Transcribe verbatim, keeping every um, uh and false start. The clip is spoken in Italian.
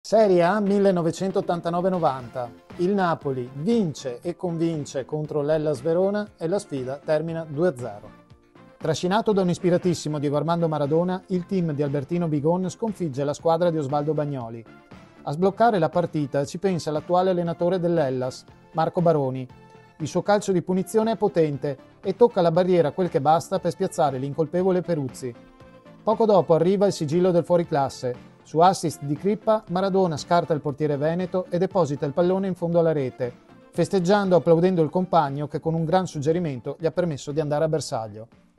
Serie A millenovecentottantanove novanta. Il Napoli vince e convince contro l'Hellas Verona e la sfida termina due a zero. Trascinato da un ispiratissimo Diego Armando Maradona, il team di Albertino Bigon sconfigge la squadra di Osvaldo Bagnoli. A sbloccare la partita ci pensa l'attuale allenatore dell'Hellas, Marco Baroni. Il suo calcio di punizione è potente e tocca la barriera quel che basta per spiazzare l'incolpevole Peruzzi. Poco dopo arriva il sigillo del fuoriclasse. Su assist di Crippa, Maradona scarta il portiere veneto e deposita il pallone in fondo alla rete, festeggiando e applaudendo il compagno che con un gran suggerimento gli ha permesso di andare a bersaglio.